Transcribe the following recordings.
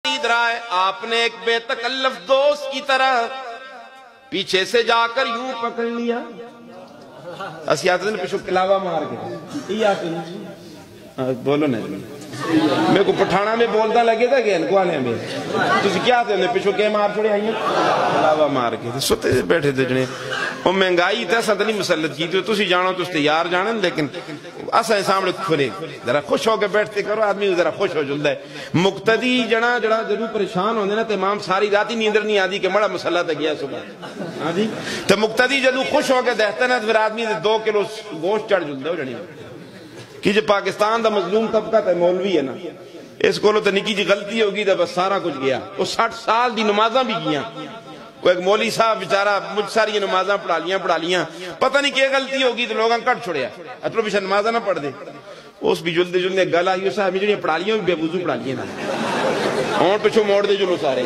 خرید رہا ہے، آپ نے ایک بے تکلف دوست کی طرح پیچھے سے جا کر یوں پکڑ لیا. اسی آتے ہیں پیچھو کلاوہ مار کے یہ آتے ہیں بولو نا میرے کو پٹھانا میں بولتا لگے تھا کہ انکو آنے میں تُسی کیا آتے ہیں پیچھو کے مار چھوڑے آئیں کلاوہ مار کے سوتے بیٹھے تھے جنے وہ مہنگائی تھا ساتھ نہیں مسلط کی تھی جانو تو تیار جانے لیکن اسا سامنے کھلے ذرا خوش ہو کے بیٹھتے کرو آدمی ذرا خوش ہو جلدہ ہے. مقتدی جنا ضرور پریشان ہونے نا تو امام ساری راتی نیندر نہیں آدھی کہ مڑا مسلط گیا صبح تو مقتدی جدو خوش ہو کے دیکھتا نا تو پھر آدمی 2 کلو گوشت چڑھ جلدہ ہو جنی کہ جو پاکستان دا مظلوم طبقہ تے مولوی ہے نا اس کو تو نکی جی غلطی ہوگی تو بس سارا کچھ گیا. وہ 60 سال دی نمازاں بھی گیا. وہ ایک مولی صاحب بیچارہ مجھ ساری نمازاں پڑھا لیاں پتہ نہیں کیا غلطی ہوگی تو لوگاں کٹ چھوڑیا اترو پیچھا نمازاں نہ پڑھ دے. اس بھی جلدے گل آئی صاحب جڑی پڑھا لیاں بے وضو پڑھا لیاں نا اور پیچھو موڑ دے جلو سارے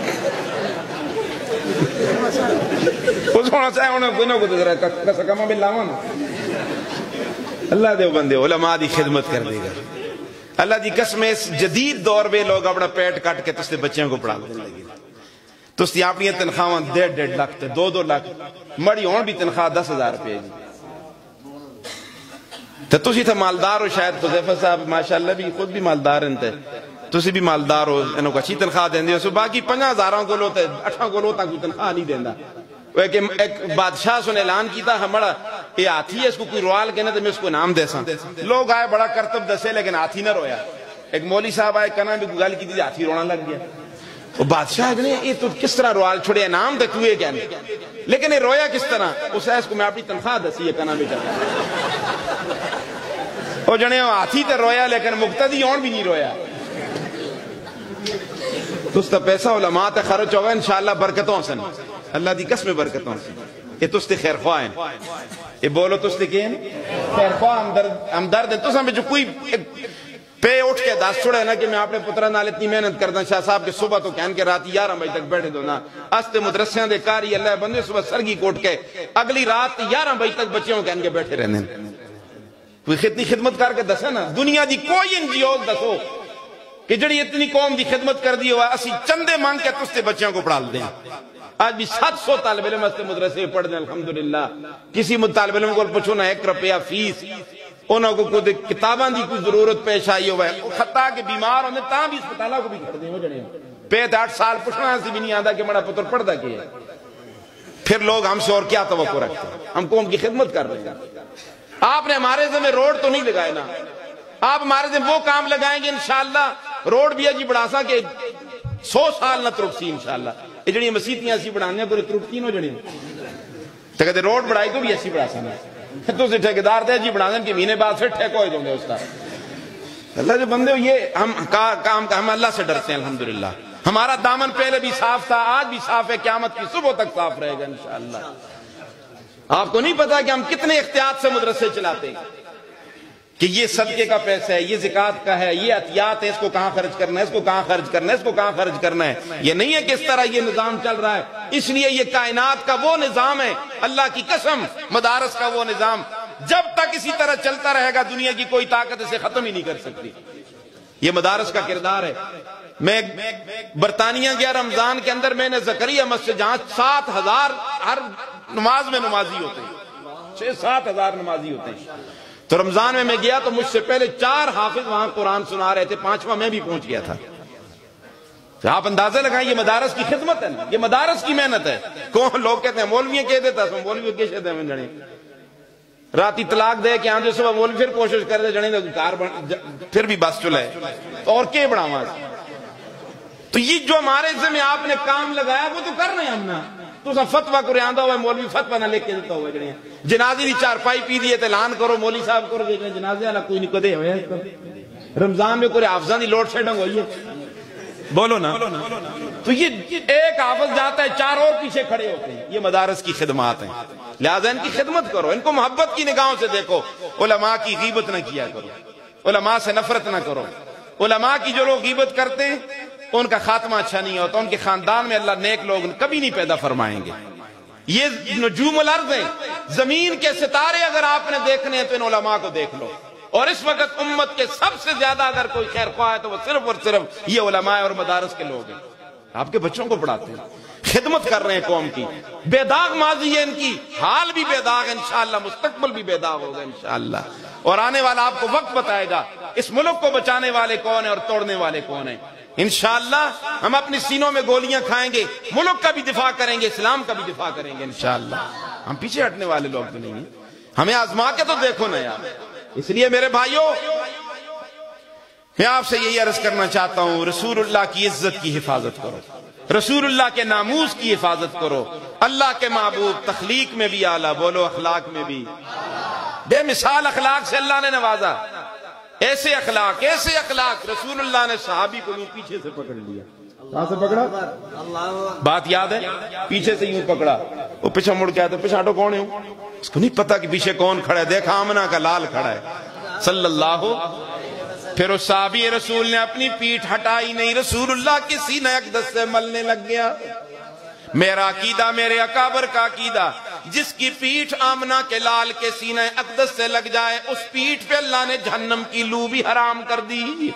اس ہونا چاہے انہیں کوئی نہ کوئی ذرا کسکمہ میں لاواں نا. اللہ دے بندے علماء دی خدمت کر دے گا. اللہ دی قسم اس جدید دور میں لوگ اپنا پیٹ کٹ کے تستے بچیاں کو پڑھا لگے تستی اپنی تنخواہ 1.5 لاکھ تے 2 لاکھ مڑی ہون بھی تنخواہ 10,000 روپے تو تسی تھا مالدار ہو شاید حذیفہ صاحب ماشاءاللہ بھی خود بھی مالدار انتے تسی بھی مالدار ہو انہوں کو اچھی تنخواہ دیں دے سو باقی 50,000 کو لوتا ہے 8 کو لوتا کوئی تنخواہ نہیں دیں دا. ایک بادشاہ سن اعلان کیتا ہمارا یہ ہاتھی ہے اس کو کوئی روال کہنا تو میں اس کو نام دے ساں. لوگ آئے بڑا کرتب دسے لیکن ہاتھی نہ رویا. ایک مولی صاحب آئے کنا بھی گل کی تھی ہاتھی رونا لگ گیا. وہ بادشاہ کہنے یہ تو کس طرح روال چھوڑے نام دے تو یہ کہنے لیکن یہ رویا کس طرح اس ہے اس کو میں اپنی تنخواہ دسی ہے کنا بھی چاہتا وہ جنے ہاتھی تے رویا لیکن مقتدی اور بھی نہیں رویا. تو اس تا پیسہ علماء تے خرچ ہوگا انشاءاللہ برکتوں سے اللہ دی قسم برکتوں سے. یہ تستے خیر خواہ ہیں یہ بولو تستے کہیں خیر خواہ ہمدرد ہیں. تو سمجھ جو کوئی پہ اٹھ کے داس چھوڑا ہے نا کہ میں اپنے پترہ نال اتنی محنت کرتا شاہ صاحب کے صبح تو کہن کے رات 11 بجے تک بیٹھے دو نا استے مدرسیاں دے کاری اللہ بندے صبح سرگی کوٹ کے اگلی رات 11 بجے تک بچیوں کہن کے بیٹھے رہنے. کوئی اتنی خدمت کر کے دسے نا دنیا دی کوئی NGOs دسو کہ جڑی اتنی قوم دی خدمت کر دی ہوا اسی چندے مانگ کے تستے بچیوں کو پڑھا دیں. آج بھی 700 طالب علم استے مدرسے پڑھ دیں الحمدللہ. کسی طالب علم کو پوچھو نا 1 روپیہ فیس انہوں کو کوئی کتاباں دی کوئی ضرورت پیش آئی ہوا ہے خطا کہ بیمار ہونے تاں بھی اسپتالہ کو بھی کر دیں ہو جڑے پیت 8 سال پوچھنا سی بھی نہیں آدھا کہ مڑا پتر پڑھ دا کیا ہے. پھر لوگ ہم سے اور کیا توقع رکھتے ہیں ہم قوم کی خدمت کر رہے ہیں. آپ نے ہمارے ذمہ روڈ تو نہیں لگائے نا آپ ہمارے ذمہ وہ کام لگائیں گے انشاءاللہ روڈ بھی اجی بڑھا سا کہ 100 سال نہ ترکسی انشاءاللہ. یہ جڑی مسیتیاں اسی بڑھانے پورے ترکتی نو جڑی تو کہتے روڈ بڑھائی تو بھی ایسی بڑھا سا تو اسے ٹھیکیدار دے جی بڑھا دیں کہ مہینے بعد پھر ٹھیک ہوئے دوں گے اس کا. اللہ جو بندے یہ ہم اللہ سے ڈرتے ہیں الحمدللہ. ہمارا دامن پہلے بھی صاف تھا آج بھی صاف ہے قیامت کی صبح تک صاف رہے گا انشاءاللہ. آپ کو نہیں پتا کہ ہم کتنے احتیاط سے مدرسے چلاتے ہیں کہ یہ صدقے کا پیسہ ہے یہ زکوٰۃ کا ہے یہ عطیات ہے اس کو کہاں خرچ کرنا ہے اس کو کہاں خرچ کرنا ہے اس کو کہاں خرچ کرنا ہے. یہ نہیں ہے کہ اس طرح یہ نظام چل رہا ہے. اس لیے یہ کائنات کا وہ نظام ہے اللہ کی قسم مدارس کا وہ نظام جب تک اسی طرح چلتا رہے گا دنیا کی کوئی طاقت اسے ختم ہی نہیں کر سکتی. یہ مدارس کا کردار ہے. میں برطانیہ گیا رمضان کے اندر میں نے زکریا مسجد جہاں 7,000 ہر نماز میں نمازی ہوتے ہیں 6-7 ہزار نمازی ہوتے ہیں. تو رمضان میں گیا تو مجھ سے پہلے 4 حافظ وہاں قرآن سنا رہے تھے 5واں میں بھی پہنچ گیا تھا. آپ اندازہ لگائیں یہ مدارس کی خدمت ہے یہ مدارس کی محنت ہے. کون لوگ کہتے ہیں مولویاں کہہ دیتا ہے مولوی کے شہدے میں جڑے راتی طلاق دے کہ آنجے صبح مولوی پھر کوشش کر دے جڑے کار پھر بھی بس چلائے اور کیا بڑھاواں. تو یہ جو ہمارے ذمہ آپ نے کام لگایا وہ تو کر رہے ہیں ہم نا. تو سا فتوہ کو آندا ہوا مولوی فتوہ نہ لے کے دیتا ہوا جڑے جنازے دی چارپائی پی دیے اعلان کرو مولوی صاحب کرو جنازے والا کوئی نہیں کدے ہویا. رمضان میں کوئی حافظاں دی لوڈ شیڈنگ ہوئی ہے بولو نا. تو یہ ایک حافظ جاتا ہے 4 اور پیچھے کھڑے ہوتے ہیں. یہ مدارس کی خدمات ہیں لہذا ان کی خدمت کرو ان کو محبت کی نگاہوں سے دیکھو. علماء کی غیبت نہ کیا کرو علماء سے نفرت نہ کرو. علماء کی جو لوگ غیبت کرتے ہیں ان کا خاتمہ اچھا نہیں ہوتا. ان کے خاندان میں اللہ نیک لوگ کبھی نہیں پیدا فرمائیں گے. یہ نجوم الارض ہیں زمین کے ستارے اگر آپ نے دیکھنے ہیں تو ان علماء کو دیکھ لو. اور اس وقت امت کے سب سے زیادہ اگر کوئی خیر خواہ ہے تو وہ صرف اور صرف یہ علماء اور مدارس کے لوگ ہیں. آپ کے بچوں کو پڑھاتے ہیں, خدمت کر رہے ہیں قوم کی. بے داغ ماضی ہے ان کی, حال بھی بے داغ ہے انشاءاللہ, مستقبل بھی بے داغ ہوگا انشاءاللہ. اور آنے والا آپ کو وقت بتائے گا اس ملک کو بچانے والے کون ہیں اور توڑنے والے کون ہیں. انشاءاللہ ہم اپنی سینوں میں گولیاں کھائیں گے, ملک کا بھی دفاع کریں گے, اسلام کا بھی دفاع کریں گے انشاءاللہ. ہم پیچھے ہٹنے والے لوگ تو نہیں ہیں, ہمیں آزما کے تو دیکھو نا یار. اس لیے میرے بھائیوں میں آپ سے یہی عرض کرنا چاہتا ہوں, رسول اللہ کی عزت کی حفاظت کرو, رسول اللہ کے ناموس کی حفاظت کرو. اللہ کے محبوب تخلیق میں بھی اعلیٰ, بولو اخلاق میں بھی بے مثال اخلاق سے اللہ نے نوازا. ایسے اخلاق, ایسے اخلاق. رسول اللہ نے صحابی کو یوں پیچھے سے پکڑ لیا. کہاں سے پکڑا؟ بات یاد ہے؟ پیچھے سے یوں پکڑا. وہ پیچھے مڑ کے آیا تو پیچھے ہٹو, کون ہے؟ اس کو نہیں پتا کہ پیچھے کون کھڑا ہے. دیکھا آمنہ کا لال کھڑا ہے صلی اللہ. پھر اس صحابی رسول نے اپنی پیٹھ ہٹائی نہیں, رسول اللہ کی سینہ اقدس سے ملنے لگ گیا. میرا عقیدہ, میرے اکابر کا عقیدہ, جس کی پیٹھ آمنہ کے لال کے سینہ اقدس سے لگ جائے اس پیٹھ پہ اللہ نے جہنم کی لو بھی حرام کر دی.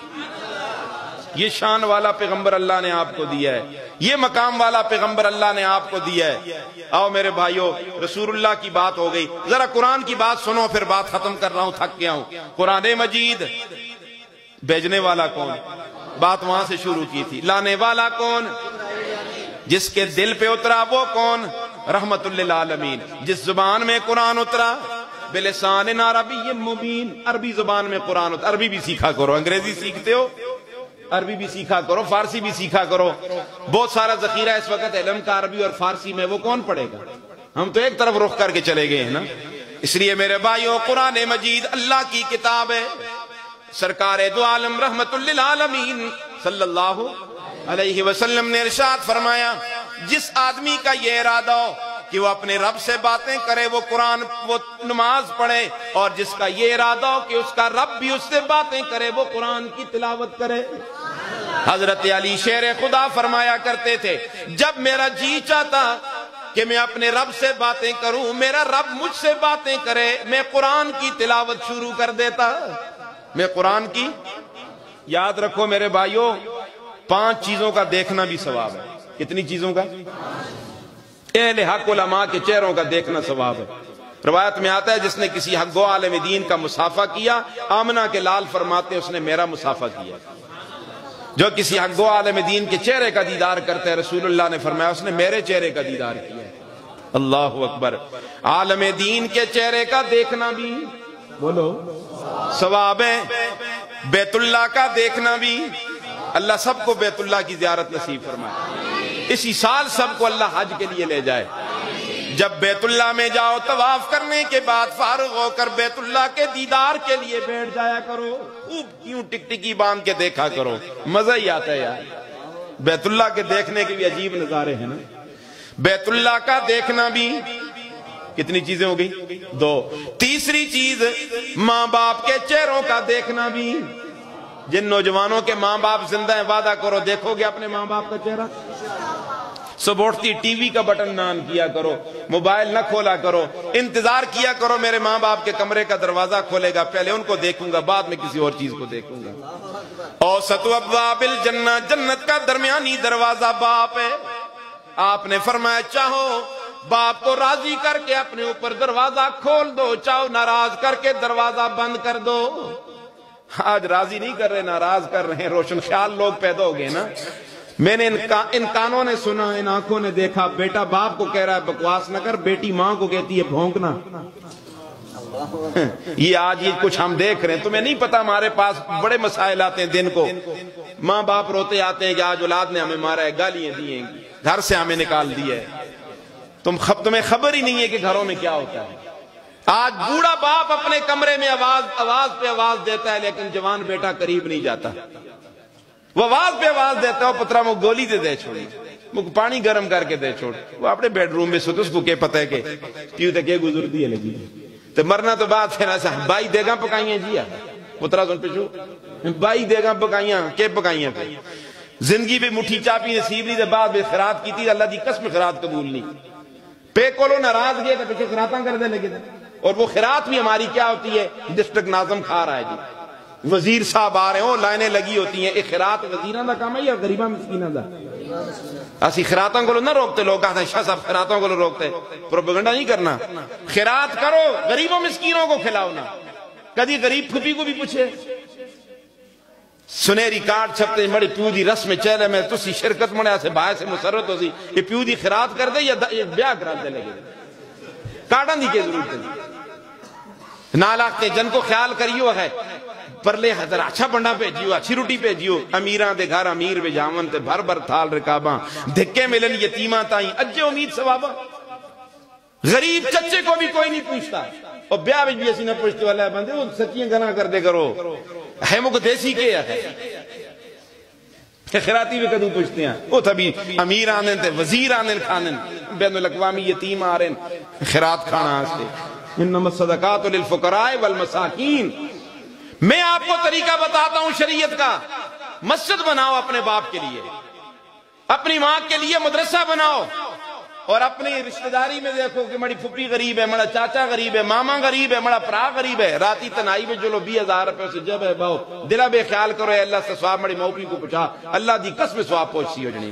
یہ شان والا پیغمبر اللہ نے آپ کو دیا ہے, یہ مقام والا پیغمبر اللہ نے آپ کو دیا ہے. آؤ میرے بھائیوں, رسول اللہ کی بات ہو گئی, ذرا قرآن کی بات سنو, پھر بات ختم کر رہا ہوں, تھک گیا ہوں. قرآن مجید بھیجنے والا کون؟ بات وہاں سے شروع کی تھی. لانے والا کون؟ جس کے دل پہ اترا وہ کون؟ رحمت للعالمین. جس زبان میں قرآن اترا بلسان عربی مبین, عربی زبان میں قرآن اترا. عربی بھی سیکھا کرو, انگریزی سیکھتے ہو عربی بھی سیکھا کرو, فارسی بھی سیکھا کرو. بہت سارا ذخیرہ اس وقت علم کا عربی اور فارسی میں, وہ کون پڑھے گا؟ ہم تو ایک طرف رخ کر کے چلے گئے ہیں نا. اس لیے میرے بھائیوں, قرآن مجید اللہ کی کتاب ہے. سرکار دو عالم رحمت للعالمین صلی اللہ علیہ وسلم نے ارشاد فرمایا, جس آدمی کا یہ ارادہ ہو کہ وہ اپنے رب سے باتیں کرے, وہ قرآن, وہ نماز پڑھے, اور جس کا یہ ارادہ ہو کہ اس کا رب بھی اس سے باتیں کرے, وہ قرآن کی تلاوت کرے. حضرت علی شیر خدا فرمایا کرتے تھے, جب میرا جی چاہتا کہ میں اپنے رب سے باتیں کروں, میرا رب مجھ سے باتیں کرے, میں قرآن کی تلاوت شروع کر دیتا. میں قرآن کی, یاد رکھو میرے بھائیوں, 5 چیزوں کا دیکھنا بھی ثواب ہے. کتنی چیزوں کا؟ اہل حق علماء کے چہروں کا دیکھنا ثواب ہے. روایت میں آتا ہے جس نے کسی حق گو عالم دین کا مصافحہ کیا, آمنہ کے لال فرماتے اس نے میرا مصافحہ کیا. جو کسی حق گو عالم دین کے چہرے کا دیدار کرتے ہیں, رسول اللہ نے فرمایا اس نے میرے چہرے کا دیدار کیا. اللہ اکبر. عالم دین کے چہرے کا دیکھنا بھی, بولو, ثواب ہے. بیت اللہ کا دیکھنا بھی, اللہ سب کو بیت اللہ کی زیارت نصیب فرمائے. اسی سال سب کو اللہ حج کے لیے لے جائے. جب بیت اللہ میں جاؤ, طواف کرنے کے بعد فارغ ہو کر بیت اللہ کے دیدار کے لیے بیٹھ جایا کرو. خوب کیوں ٹکٹکی باندھ کے دیکھا کرو, مزہ ہی آتا ہے یار. بیت اللہ کے دیکھنے کے بھی عجیب نظارے ہیں نا. بیت اللہ کا دیکھنا بھی, کتنی چیزیں ہو گئی؟ 2. تیسری چیز, ماں باپ کے چہروں کا دیکھنا بھی. جن نوجوانوں کے ماں باپ زندہ ہیں, وعدہ کرو دیکھو گے اپنے ماں باپ کا چہرہ. صبح اٹھتی ٹی وی کا بٹن نہ آن کیا کرو, موبائل نہ کھولا کرو, انتظار کیا کرو میرے ماں باپ کے کمرے کا دروازہ کھولے گا, پہلے ان کو دیکھوں گا, بعد میں کسی اور چیز کو دیکھوں گا. اوسط ابواب الجنہ, جنت کا درمیانی دروازہ باپ ہے. آپ نے فرمایا چاہو باپ کو راضی کر کے اپنے اوپر دروازہ کھول دو, چاہو ناراض کر کے دروازہ بند کر دو. آج راضی نہیں کر رہے, ناراض کر رہے ہیں. روشن خیال لوگ پیدا ہو گئے نا. میں نے ان کانوں نے سنا, ان آنکھوں نے دیکھا, بیٹا باپ کو کہہ رہا ہے بکواس نہ کر, بیٹی ماں کو کہتی ہے بھونکنا. یہ آج یہ کچھ ہم دیکھ رہے ہیں. تمہیں نہیں پتا ہمارے پاس بڑے مسائل آتے ہیں دن کو. ماں باپ روتے آتے ہیں کہ آج اولاد نے ہمیں مارا ہے, گالیاں دی ہیں, گھر سے ہمیں نکال دیا ہے. تمہیں خبر ہی نہیں ہے کہ گھروں میں کیا ہوتا ہے. آج بوڑھا باپ اپنے کمرے میں آواز پہ آواز دیتا ہے, لیکن جوان بیٹا قریب نہیں جاتا. وہ آواز پہ آواز دیتا ہے, پترا وہ گولی دے چھوڑی, وہ پانی گرم کر کے دے چھوڑ. وہ اپنے بیڈ روم میں سوتے, اس کو کیا پتہ ہے کہ کیوں تک یہ گزرتی ہے لگی تو مرنا تو بات ہے نا. بائی دے گا پکائیاں جی, پترا سن پیچھو بائی دے گا پکائیاں کے پکائیاں پہ زندگی پہ مٹھی چاپی نصیب نہیں, بعد میں خیرات کی تھی, اللہ دی قسم خیرات قبول نہیں. پے کولو ناراض گئے تو پیچھے خیراتاں کر دے لگے. اور وہ خیرات بھی ہماری کیا ہوتی ہے؟ ڈسٹرکٹ ناظم کھا رہا ہے جی، وزیر صاحب آ رہے ہیں، لائنیں لگی ہوتی ہیں. ایک خیرات وزیراں دا کام ہے یا غریباں مسکیناں دا؟ اسی خیراتاں کو نہ روکتے، لوگ کہتے ہیں شاہ صاحب خیراتوں کو روکتے. پروپیگنڈا نہیں کرنا، خیرات کرو، غریبوں مسکینوں کو کھلاؤ نا. کدی غریب پھپھی کو بھی پوچھے، سنہری کارڈ چھپتے مڑی پیو دی رسم چہرے میں تسی شرکت مڑے سے باہر سے مسرت ہو سی، یہ پیو دی خیرات کر دے یا بیاہ کرا دے لگے کارڈاں دی کے ضرورت ہے. نالاختے جن کو خیال کریو ہے پرلے حضر اچھا بنڈا بھیجیو، اچھی روٹی بھیجیو. امیراں دے گھر امیر بے جاون تے بھر بھر تھال رکاباں، دھکے ملن یتیماں تائیں اجے امید ثواباں. غریب چچے کو بھی کوئی نہیں پوچھتا، اور بیاہ بھی ایسی نہ پوچھتے والا ہے بندے وہ سچیاں گنا کر دے کرو. ہے مجھے دیسی کے ہے خیراتی بھی کدوں پوچھتے ہیں. وہ تبھی امیر آنن تے وزیر آنن کھانن، بین الاقوامی یتیم آ رہے ہیں خیرات کھانا آستے. انما الصدقات للفقراء والمساکین. میں آپ کو طریقہ بتاتا ہوں شریعت کا. مسجد بناؤ اپنے باپ کے لیے، اپنی ماں کے لیے مدرسہ بناؤ، اور اپنی رشتہ داری میں دیکھو کہ مڑی پھپھی غریب ہے، مڑا چاچا غریب ہے، ماما غریب ہے، مڑا پرا غریب ہے. راتی تنائی میں جو لو 20,000 روپے سے جب ہے باؤ دلہ بے خیال کرو اے اللہ سے سواب مڑی موپی کو پچھا اللہ دی قسم سواب پہنچی ہو جنی.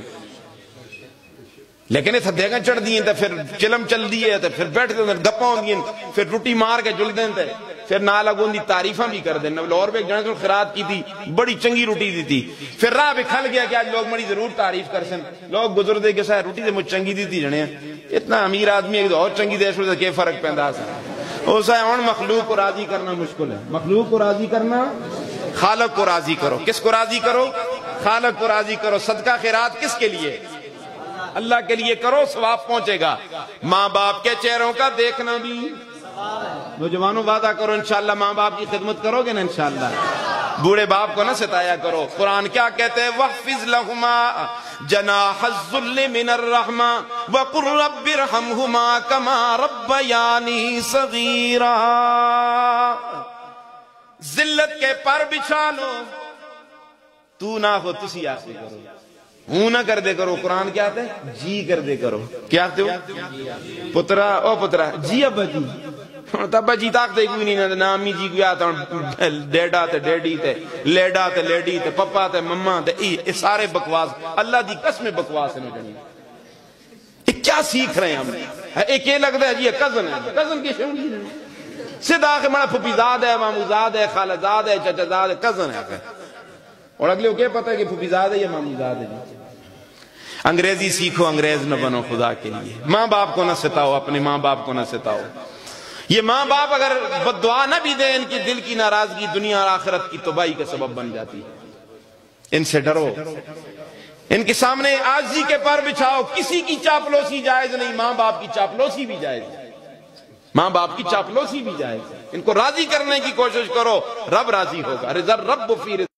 لیکن اس دیگاں چڑھ دیئے تے پھر چلم چل دیئے تے پھر بیٹھ دیں گپاں دیئے پھر روٹی مار کے جل دیں تے پھر نالگون دی تعریفاں بھی کر دیں. اور بھی ایک جانے سے خیرات کی تھی، بڑی چنگی روٹی دی تھی، پھر راہ بھی کھل گیا کہ آج لوگ بڑی ضرور تعریف کر سن. لوگ گزر دے کہ ساہ روٹی دے مجھ چنگی دی تھی جنے اتنا امیر آدمی ایک اور چنگی دے سے کہ فرق پیدا سا. وہ ساہ ان مخلوق کو راضی کرنا مشکل ہے. مخلوق کو راضی کرنا، خالق کو راضی کرو. کس کو راضی کرو؟ خالق کو راضی کرو. صدقہ خیرات کس کے لیے؟ اللہ کے لیے کرو، ثواب پہنچے گا. ماں باپ کے چہروں کا دیکھنا بھی. نوجوانوں وعدہ کرو انشاءاللہ ماں باپ کی خدمت کرو گے نا انشاءاللہ. بوڑھے باپ کو نہ ستایا کرو. قرآن کیا کہتے ہیں؟ وَحْفِظْ لَهُمَا جَنَاحَ الذُّلِّ مِنَ الرَّحْمَةِ وَقُلْ رَبِّ ارْحَمْهُمَا كَمَا رَبَّيَانِي صَغِيرًا. ذلت کے پر بچھا لو، تو نہ ہو تسی آسے کرو، ہوں نہ کر دے کرو. قرآن کیا آتا ہے؟ جی کر دے کرو. کیا آتے ہو؟ پترا او پترا جی ابا جی تبا جی تاکتے کوئی نہیں، نامی جی کوئی آتا ہوں ڈیڈا تے ڈیڈی تے لیڈا تے لیڈی تے پپا تے مما تے یہ سارے بکواس. اللہ دی قسم بکواس ہے. یہ کیا سیکھ رہے ہیں ہم؟ ایک یہ لگتا ہے جی یہ کزن ہے، کزن کی شمولی ہے سیدھا کہ مڑا پھپیزاد ہے، ماموزاد ہے، خالزاد ہے، چچازاد ہے، کزن ہے. اور اگلے کو کیا پتہ ہے کہ پھپیزاد ہے یا ماموزاد ہے. انگریزی سیکھو، انگریز نہ بنو خدا کے لیے. ماں باپ کو نہ ستاؤ، اپنے ماں باپ کو نہ ستاؤ. یہ ماں باپ اگر بددعا نہ بھی دیں، ان کی دل کی ناراضگی دنیا اور آخرت کی تباہی کا سبب بن جاتی ہے. ان سے ڈرو، ان کے سامنے عاجزی کے پر بچھاؤ. کسی کی چاپلوسی جائز نہیں، ماں باپ کی چاپلوسی بھی جائز ہے. ماں باپ کی چاپلوسی بھی جائز ہے. ان کو راضی کرنے کی کوشش کرو، رب راضی ہوگا. رضا الرب فی